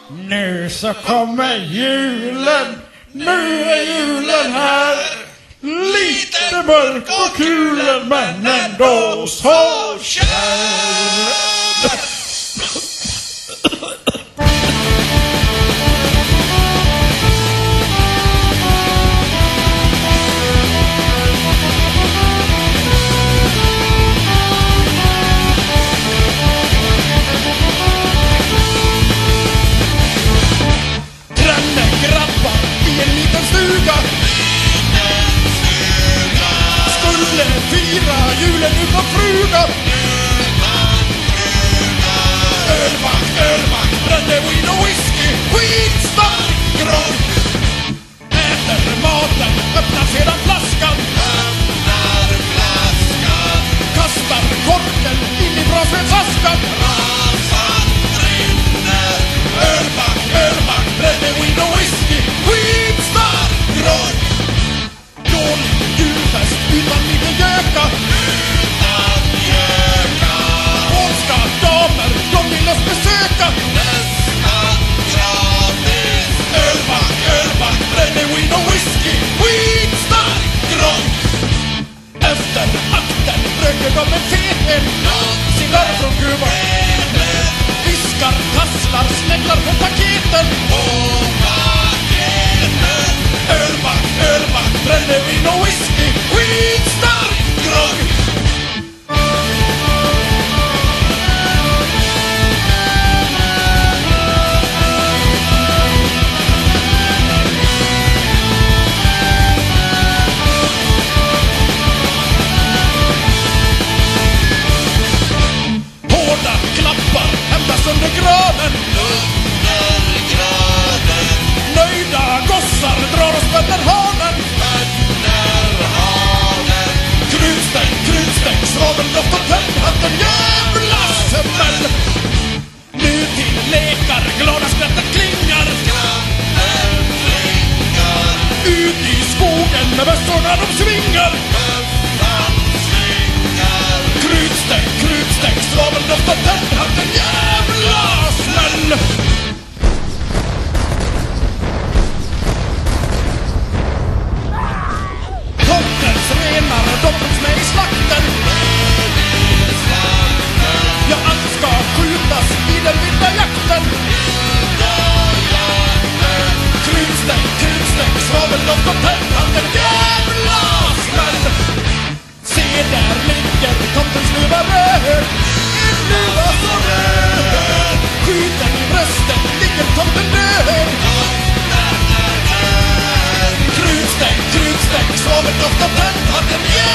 Nu så kommer julen, nu är julen här. Lite mörk och kulen men ändå så kär. Skulle fira julen utan fruga. Ölback, brännvin och whisky, skitstark grogg. Äter maten, öppnar sedan flaskan. Kastar korken in i brasvedsaskan. Ölback, brännvin och whisky, skitstark grogg. Dålig julfest utan lite göka. Polska damer, de vill oss besöka. Ölback, brännvin och whisky, skitstark grogg. Efter akten röker de en fet cigarr från Kuba. Fiskar, kasslar, snäcklar på paketen. Ölback, brännvin och whisky, skitstark grogg. Hårda klappar hämtas under granen. Nöjda gossar drar och spänner hanen. Krutstänk, svaveldoft och tändhatten, jävla smäll. Nu till lekar, glada skrattet klingar. Ut i skogen med bössorna de svingar. Krutstänk, svaveldoft och tändhatten, jävla smäll. Tomtens renar, de finns med i slakten. Ja, allt ska skjutas i den vilda jakten. Krutstänk, svaveldoft och tändhatten, jävla smäll. Se där ligger tomtens luva röd. En luva så röd. Skjuten i bröstet ligger tomten död. Krutstänk, svaveldoft och tändhatten, jävla